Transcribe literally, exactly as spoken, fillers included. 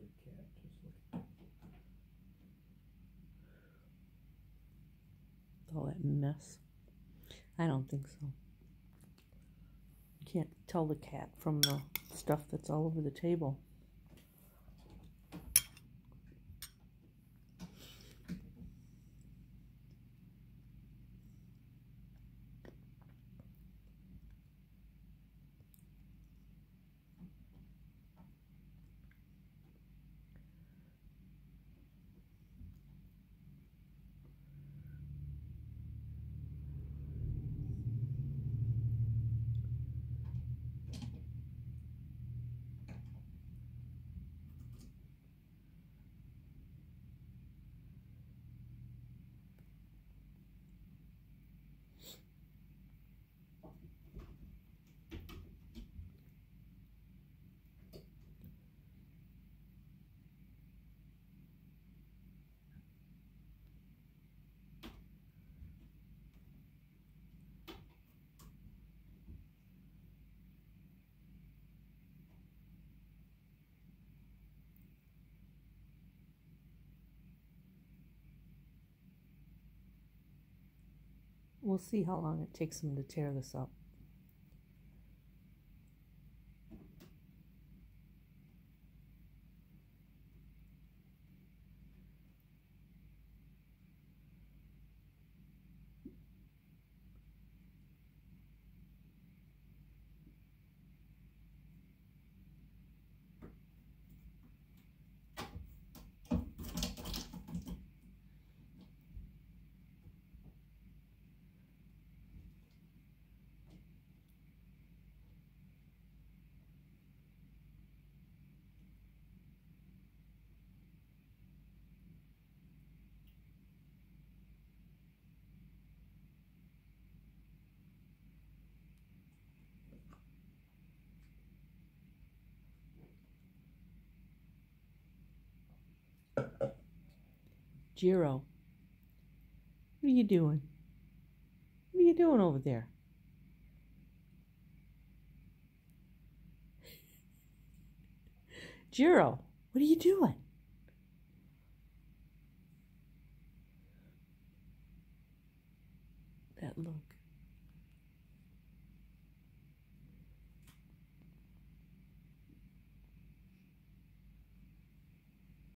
stupid cat. Just look. All that mess. I don't think so. You can't tell the cat from the stuff that's all over the table. We'll see how long it takes them to tear this up. Jiro, what are you doing? What are you doing over there? Jiro, what are you doing? That look.